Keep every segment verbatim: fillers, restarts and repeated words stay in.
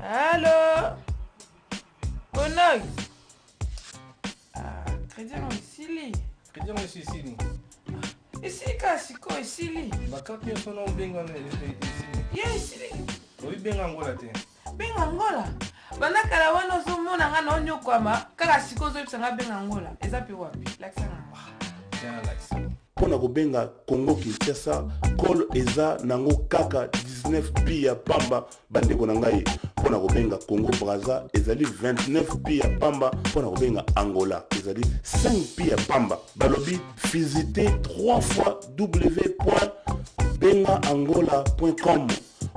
Allô? Bonox? Ah, crédit non ici li. Crédit non ici ici. Ici kasiko ici li. Ba carte yo sono benga ici. Yeah ici li. Oui benga Angola te. Benga Angola. Bana kala wana so mona nga no nyokwama kaka siko zo bisanga benga Angola. Eza pi wapi? Like ça. Tiens like ça. Pona kobenga Congo Kinshasa kol eza nango kaka dix-neuf pi ya pamba bandeko na ngai. Pona kobenga Congo Brazza ezali vingt-neuf pi ya pamba. Pona kobenga Angola ezali cinq pi ya pamba. Balobi visitez trois fois w point benga angola point com.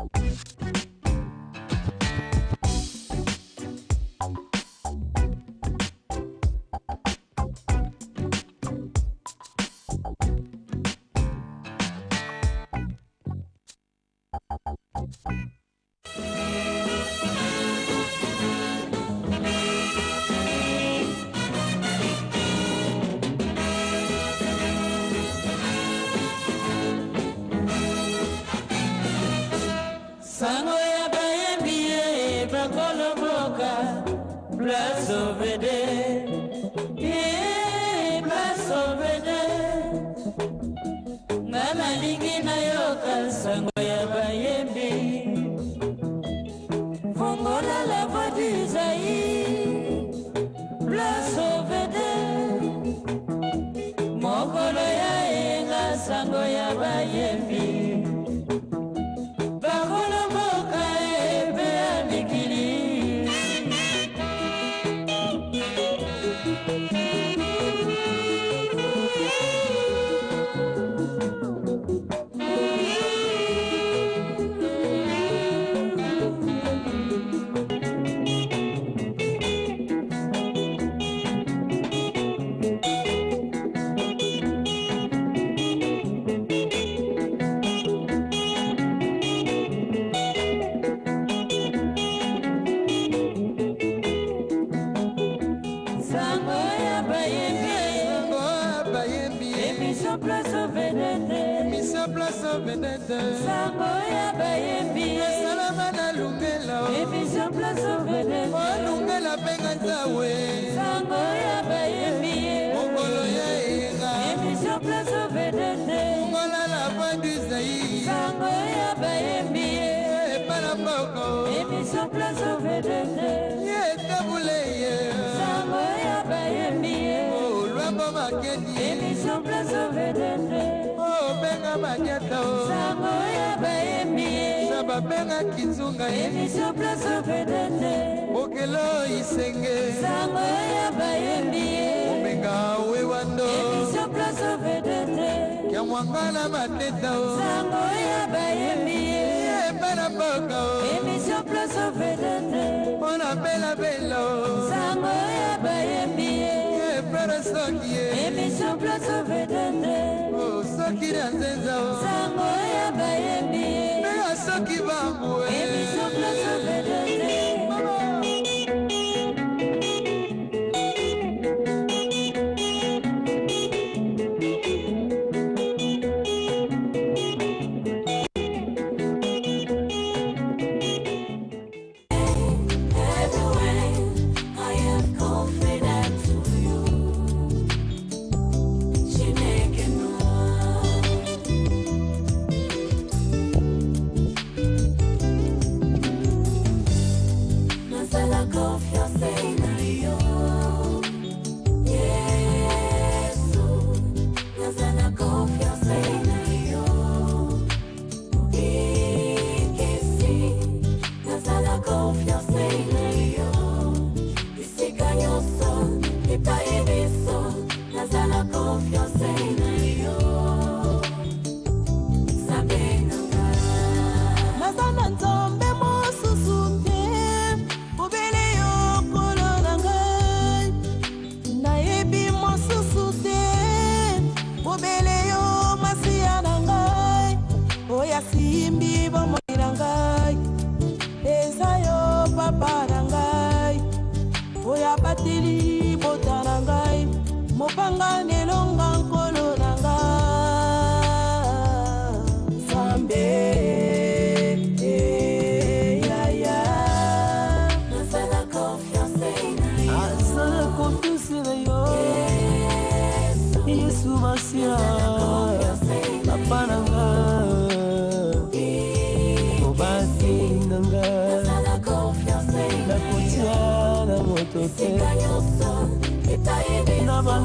Sango ya bayembiye bakolo boka place ovede eh place ovede ngana lingi na yoka sango ya bayembi fongola la voix du Zaï place ovede mokolo ya enga sango ya bayembi Sango ya bayembi salama na lungela emission place ovede lungela benga nzawe sango ya bayembi mokolo ya enga emission place ovede ngola la voix du Zaï sango ya bayembi para mboko emission place ovede ye tabule ye sango ya bayembi oh lwambo makedi emission place ovede benga manyata o sango ya bayembi saba benga kizunga emission place ovede okelo isenge sango ya bayembi benga wewando emission place ovede ya mwangala mateta o sango ya bayembi bana boka o emission place ovede ona bela bela o sango ya bayembi para soki emission place ovede soki na nzenza sango ya bayembi mega soki bambwe emission place ovede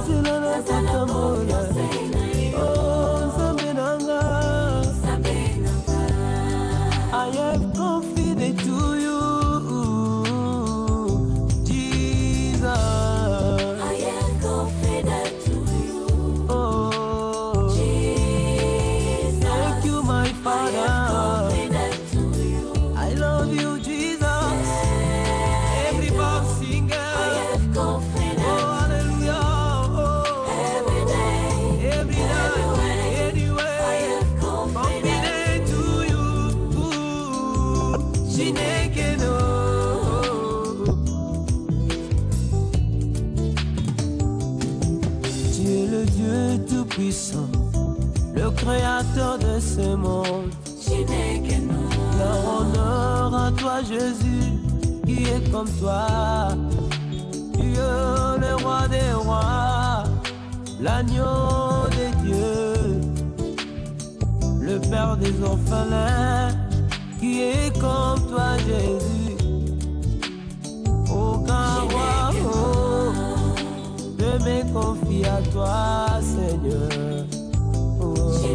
nzela na kotambola oh nzambe nanga I have confided to you Jesus I have confided to you oh Jesus thank you my Father I love you Jesus everybody sing it I have confidence oh hallelujah oh every day every night anyway I have confidence to you Chineke no Tu es le Dieu tout-puissant le créateur de ce monde Chineke no honneur à toi Jésus qui est comme toi Dieu le roi des rois l'agneau des dieux le père des orphelins qui est comme toi Jésus aucun roi oh, je me confie à toi Seigneur oh,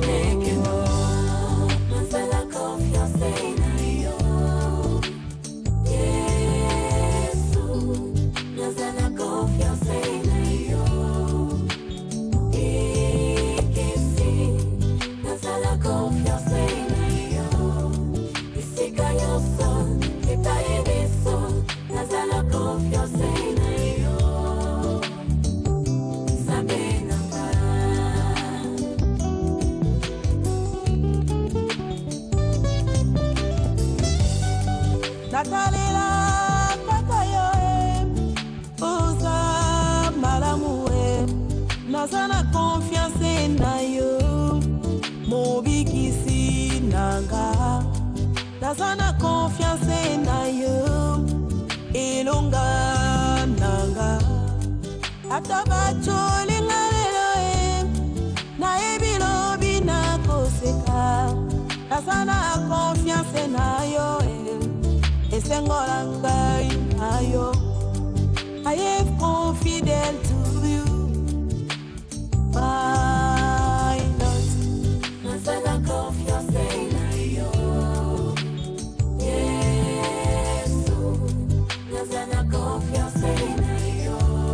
Natalela kaka yo oza malamu naza na confiance na yo mobikisi nanga naza na confiance na yo elonga nanga ata bacolinga lelo nayebi lobi nakoseka naza na confiance na yo esengola ngai na yo I have confidence to you my Lord naza na confiance na yo Yesu naza na confiance na yo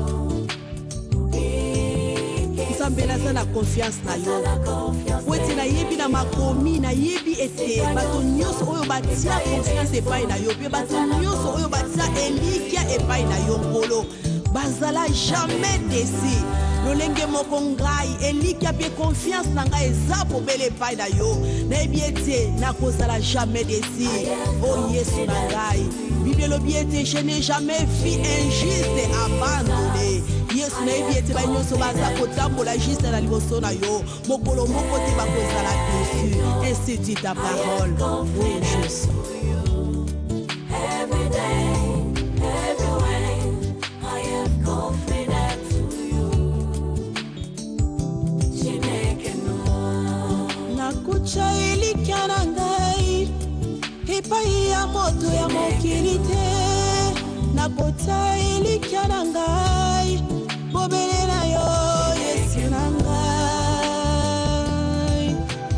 Nzambe naza na confiance na yo po ete nayebi na makomi nayebi ete bato nyonso oyo batia confiance epai na yo mpe bato nyonso oyo batia elikya epai na yo nkolo bazala jamais desi lolenge moko ngai elikya mpe confiance na ngai eza pobele epai na yo nayebi ete nakozala jamais desi o yesu na ngai bible elobi ete je n'ai jamais vu injuste abandonné yesu nayebi ete banyonso baza kotambola juste na liboso na yo mokolo moko te bakozala déçu ainsi dit ta parole oh jésus every day every way I have confidence to you Chineke no nakucha elikya na ngai epai ya moto ya mokili te nakota elikya na ngai bobele na yo yesu na ngai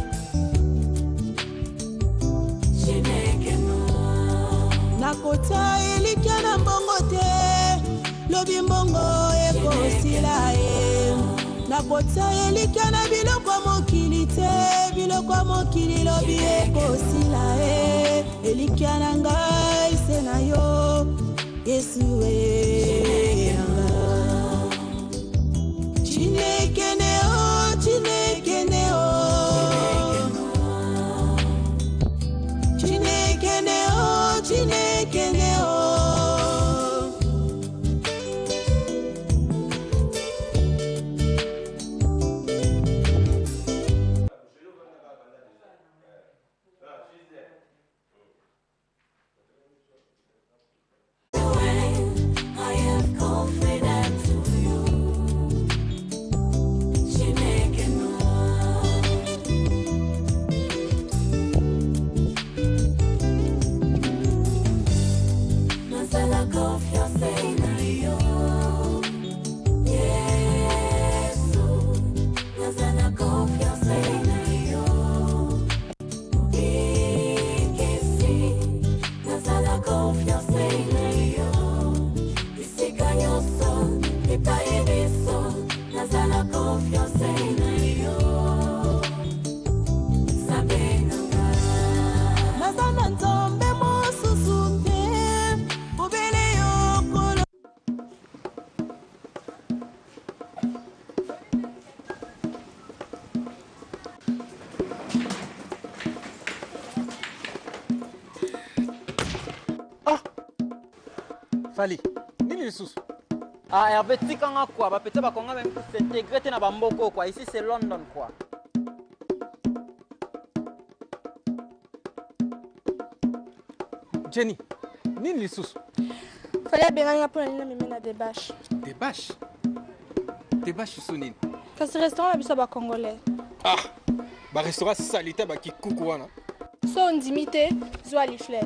Chineke no nakota elikya na mbongo te lobi mbongo ekosila ye nakota elikya na biloko mokili te biloko mokili lobi ekosila ye elikya na ngai se na yo yesu e Chineke ne o Chineke ne o Chineke ne o Chineke ne o I have Fali, nini lisusu? Ah, Hervé, tikanga quoi, bah peut-être qu'on va même s'intégrer dans Bamboko quoi. Ici c'est London quoi. Jenny, nini lisusu? Fallait bien pour aller me des bâches. Des bâches? Des bâches sont nini? Parce que restaurant là, ça congolais. Ah, bah restaurant salita bah qui coucouana. Son dimité, zoa liflet.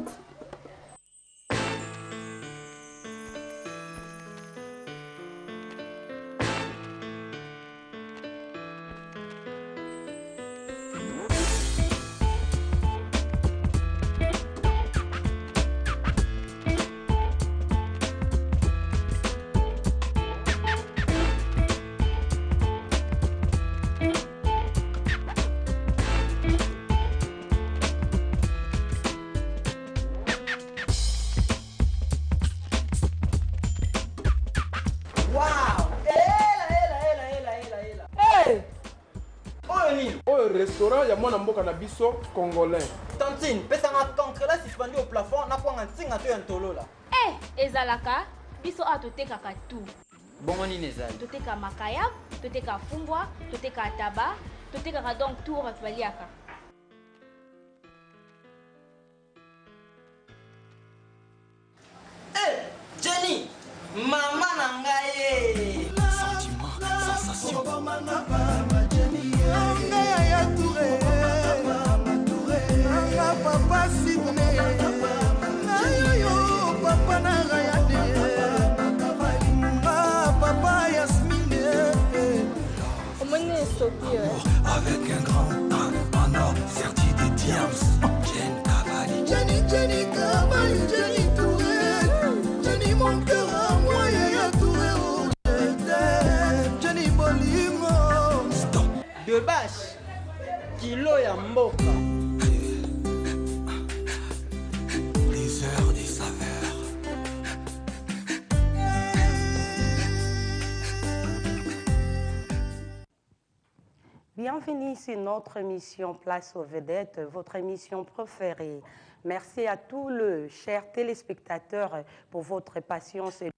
Restaurant, il y a mon amboka na biso congolais. Tantine, pesa nga cancre là suspendu au plafond, na kwa ntinga to yantolo là. Eh, ezalaka, biso a toteka ka tout. Bongo ni nezali. Toteka makaya, toteka fumbwa, toteka taba, toteka ka donc tout va baliaka. Eh, Jenny, maman nangaye. Sentiment, sensation. Papa Sidney, Nayoyo, Papa Narayane, Papa Yasmine. Avec un grand A en or, serti des diams. Jen Cavalli, Jenny, Jenny Cavalli, Jenny Touré, Jenny mon cœur à moi, Yaya Touré, oh, Jenny Bolimo. Stop. De bâche, kilo ya mboka. Des saveurs. Bienvenue sur notre émission Place aux Vedettes, votre émission préférée. Merci à tous les chers téléspectateurs pour votre patience et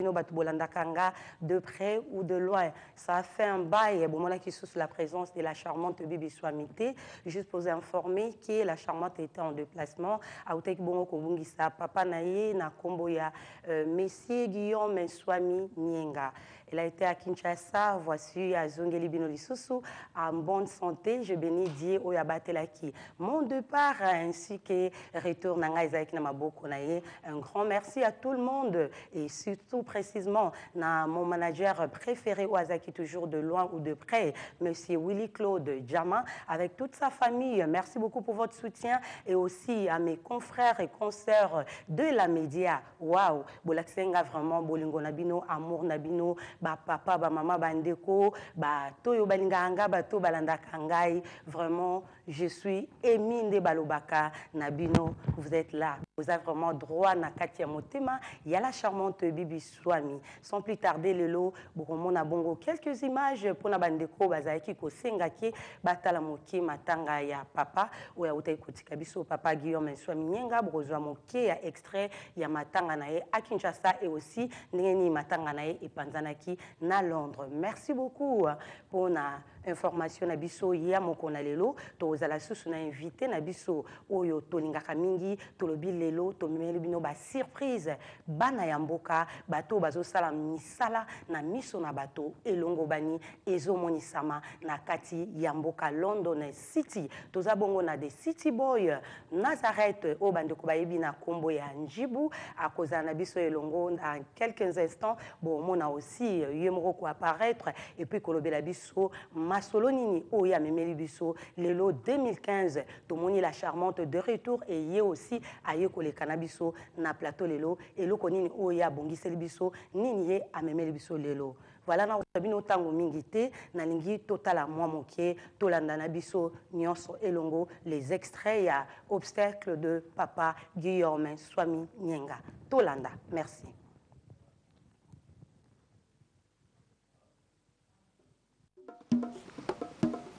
de près ou de loin. Ça a fait un bail bon, qui sous la présence de la charmante Bibi Swamité. Juste pour vous informer que la charmante était en déplacement. Aoutek Bongo Kobungisa, Papa Naye, na Komboya, Messie Guillaume Swami Nyenga. Elle a été à Kinshasa, voici à Zongeli Binoli Soussou, en bonne santé. Je bénis Dieu au Yabatelaki. Mon départ ainsi que retour Nanga Isaïk Namaboko Naye. Un grand merci à tout le monde et surtout précisément à mon manager préféré au Azaki, toujours de loin ou de près, Monsieur Willy Claude Djama, avec toute sa famille. Merci beaucoup pour votre soutien et aussi à mes confrères et consoeurs de la média. Waouh, Bolaksenga vraiment, Bolingo Nabino, Amour Nabino. Ba papa, ba maman, ba ndeko, ba toyo balinganga, ba to balanda kangai. Vraiment, je suis Emine Balobaka Nabino. Vous êtes là. Vous avez vraiment droit na Katia Motema. Il y a la charmante Bibi Swami. Sans plus tarder, le lot, Boromona Bongo, quelques images pour na bandeko bazaiki ko sengaki batala moki matanga ya papa ou ya utai kotika biso papa Guillaume Swami Nyenga brozwa moki ya extrait ya matanga na ye à Kinshasa et aussi ndengeni matanga na ye et panzanaki na Londres. Merci beaucoup pour na information na biso ya moko na lelo to zala susu na invité na biso oyo tolingaka mingi tolobi lelo to mimeli bino ba surprise bana ya mboka bato bazo sala misala na miso na bato elongo bani ezomonisama na kati ya mboka London City toza bongo na de City Boy Nazareth o bandeko bayebi na kombo ya Njibu akoza na biso elongo dans quelques instants bon mona aussi yemoko ko apparaître et puis kolobela biso Masolonini Oya Memeli Biso, Lelo deux mille quinze, Tomoni la charmante de retour et yé aussi Ayeko le Canabiso, na plateau Lelo, et Lokonini Oya Bongisel Biso, Nini a Memeli Biso Lelo. Voilà, na sabino tango mingité, na lingi totala moi moké, tolanda na biso nyonso elongo, les extraits à obstacle de Papa Guillaume Swami Nyenga. Tolanda, merci.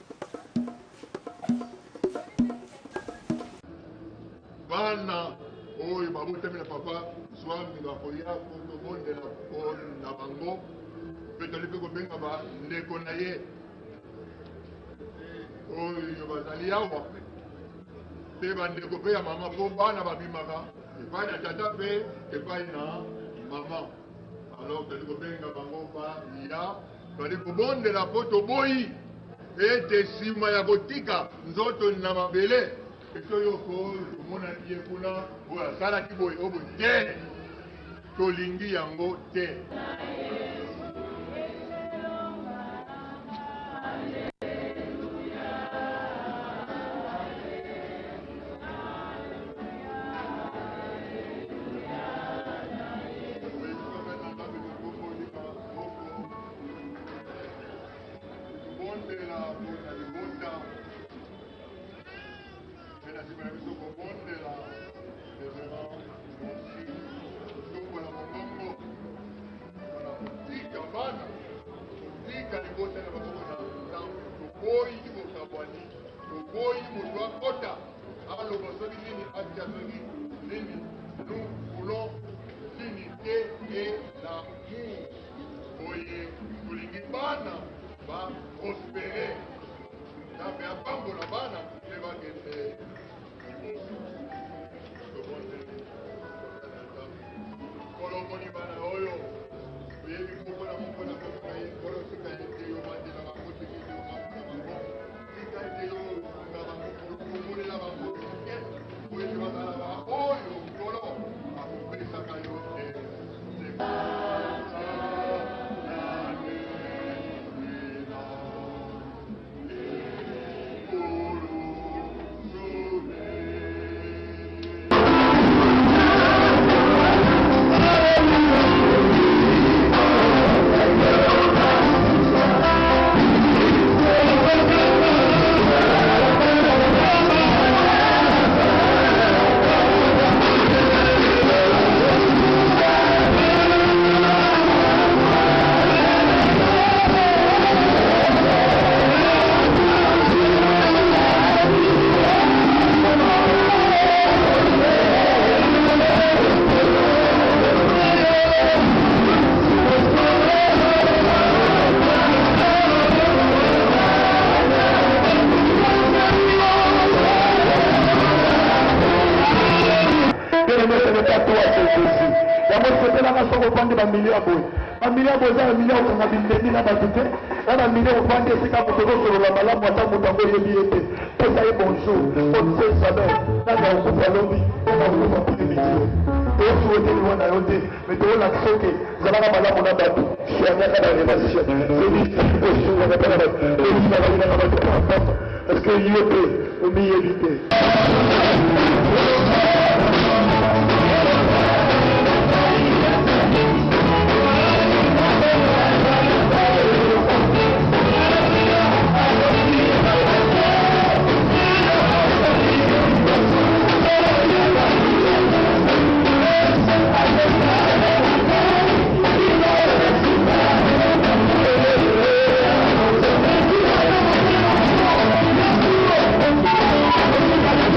Bana oyo babotamela papa zwami bakoya po tobondela po na bango mpe toli mpe kobenga bandeko na ye oyo bazali awa mpe bandeko mpe ya mama mpo bana babimaka epai na tata mpe epai na mama alors toli kobenga bango baya toli kobondela mpo toboyi ete nsima ya kotika nzoto na mabele esoyoko tomona ye kuna oyo asalaki boye oyo boye te tolingi yango te Parce que l'I E P, au milieu du thé. Thank you.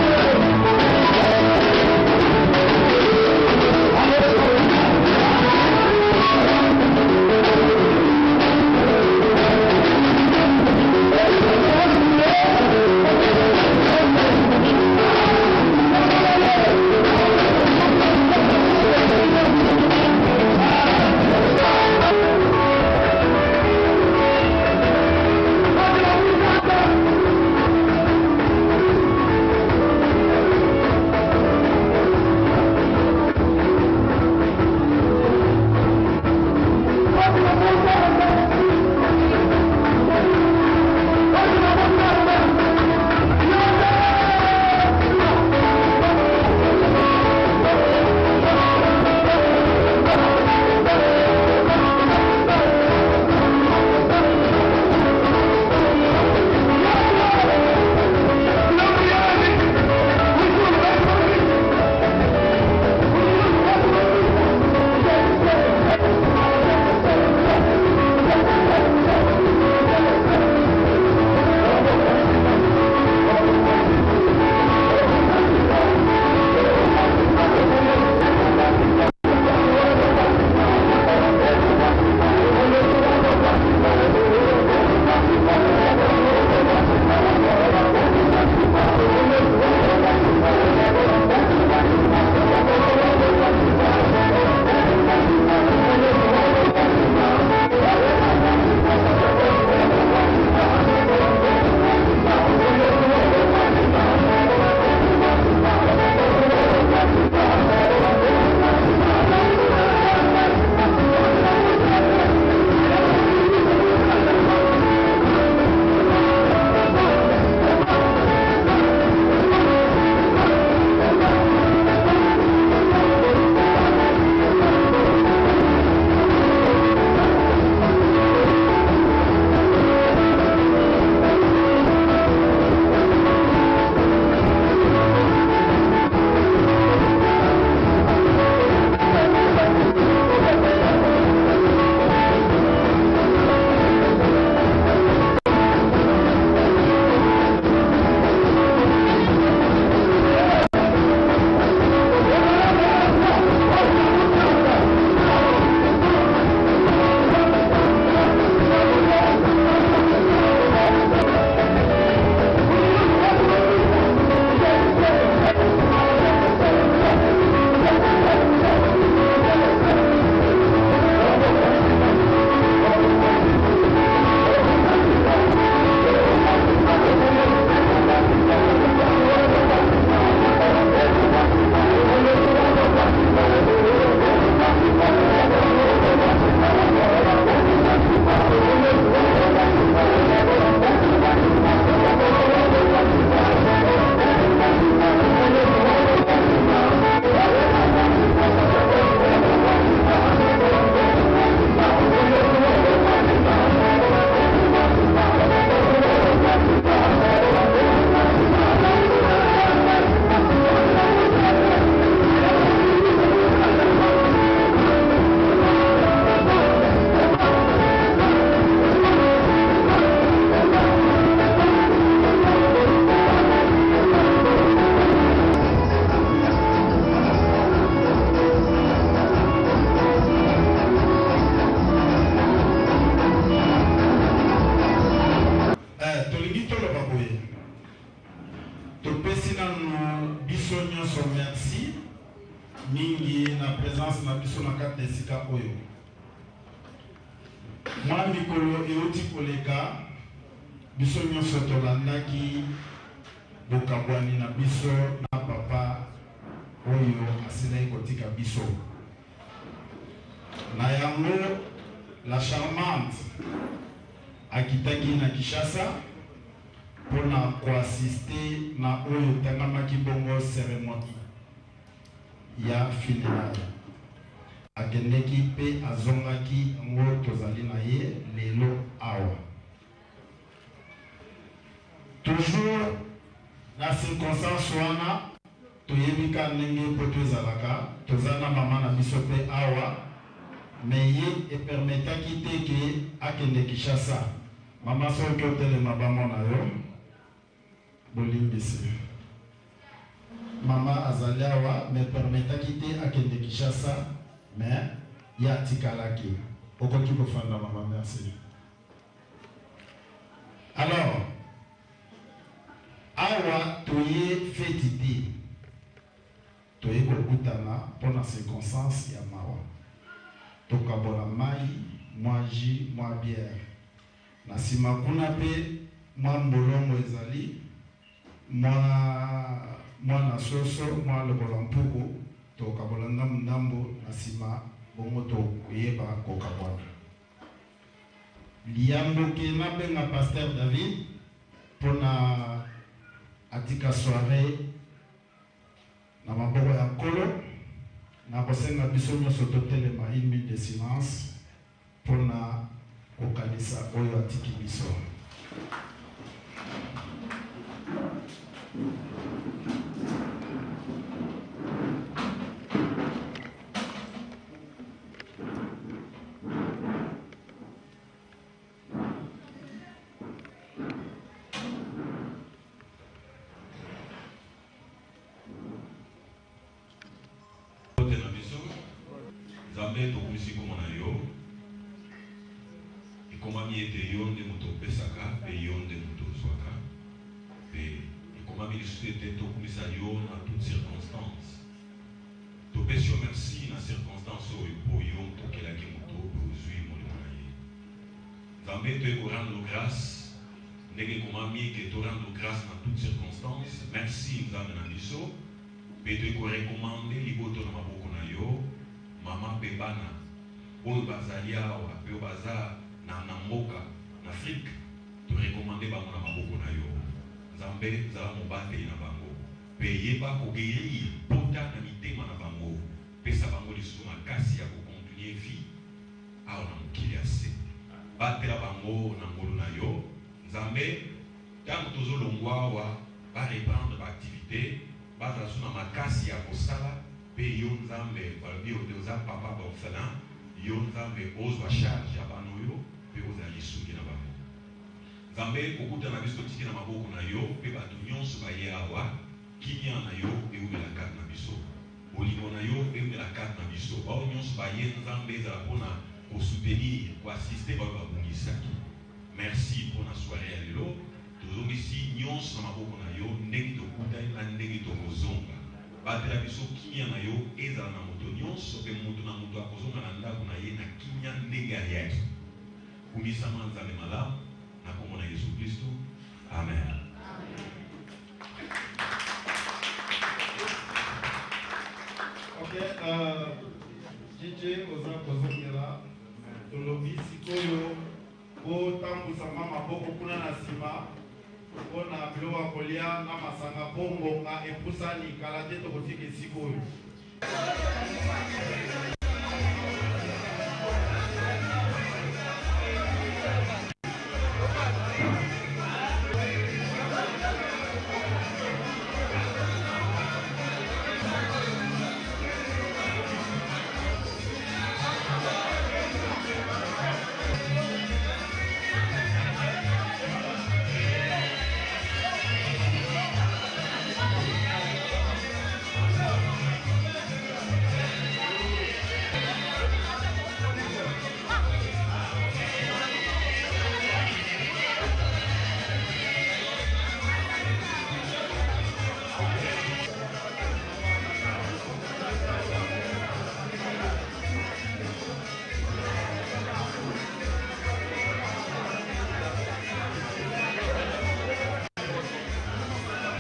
topesi nano biso nyonso merci mingi na présence na biso na kati esika oyo mwa mikolo euti koleka biso nyonso tolandaki bokabwani na biso na papa oyo asilai kotika biso na yango la charmante akitaki na Kinshasa mpona koasiste na oyo etangamaki bongo cérémonie ya funérailles akendeki mpe azongaki yango tozali na ye lelo awa toujours na circonstance wana toyebi ka ndenge mpo tozalaka toza na mama na biso mpe awa me ye epermetaki te ke akende Kinshasa mama soki otelema bamona yo bolimbisi mama azali awa me permetaki te akende Kinshasa me ye atikalaki okoki kofanda mama merci alors awa toye feti te toye kokutana mpona circonstance ya mawa tokabola mai mwa ji mwa biere na nsima kuna mpe mwa mbolongo ezali mwa mwana soso mwa lobola mpuku tokabola ndambo ndambo na nsima bongo tokoyeba kokabwana liyamboke nabenga Pasteur David mpona atika soirée na maboko ya nkolo na kosenga biso nyonso totelema une minute de silence mpona kokanisa oyo atiki biso Nzambe tokumisi kombo na yo ekomami ete yo nde moto opesaka mpe yo nde moto ozwaka mpe ekomami lisusu ete tokumisa yo na toute circonstance topesi yo merci na circonstance oyo mpo yo tokelaki moto mpe ozwi molimo na ye Nzambe toye korendre grâce ndenge ekomami eke torendre grâce na toute circonstance merci Nzambe na biso mpe toye korekomande liboto na maboko na yo mama mpe bana oyo bazali awa mpe oyo baza na mboka na Afrique torekomande bango na maboko na yo Nzambe zala mobateli na bango mpe yeba koguérir pota na mitema na bango pesa bango lisusu makasi ya kokontinue vi awa na mokili ya se batela bango na ngolu na yo Nzambe ntango tozolongwa awa bareprendre baactivité bazala so na makasi ya kosala pe yo Nzambe balobi oza papa baorphelin yo Nzambe ozwa charge ya bana oyo pe ozala lisuki na bango Nzambe kokuta na biso tiki na maboko na yo pe bato nyonso baye awa kimia na yo eumela kati na biso bolingo na yo eumela kati na biso bao nyonso baye Nzambe ezala mpona kosoutenir koasiste bayo babungisaki merci mpona soirée ya lelo tozongisi nyonso na maboko na yo ndenge tokutani na ndenge tokozonga batela biso kimia na yo ezala na moto nyonso mpe moto na moto akozonga na ndako na ye na kimia ndenge ayaki kumisama Nzambe malamu na kombo na Yesu Kristo amen. Ok, D J oza kozongela tolobi sikoyo botambusama maboko kuna na nsima mpona biloko ya kolia na masanga mpo ngonga epusani kala te tokotika esika oyo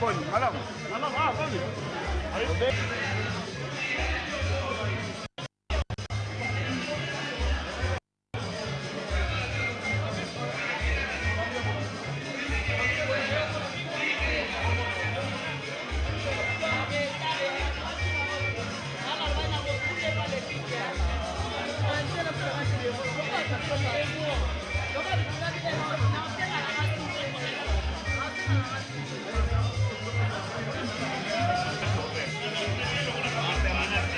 Boni, madame. Madame, ah, attendez.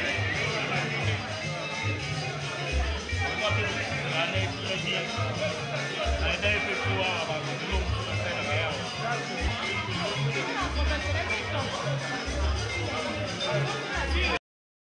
Gracias.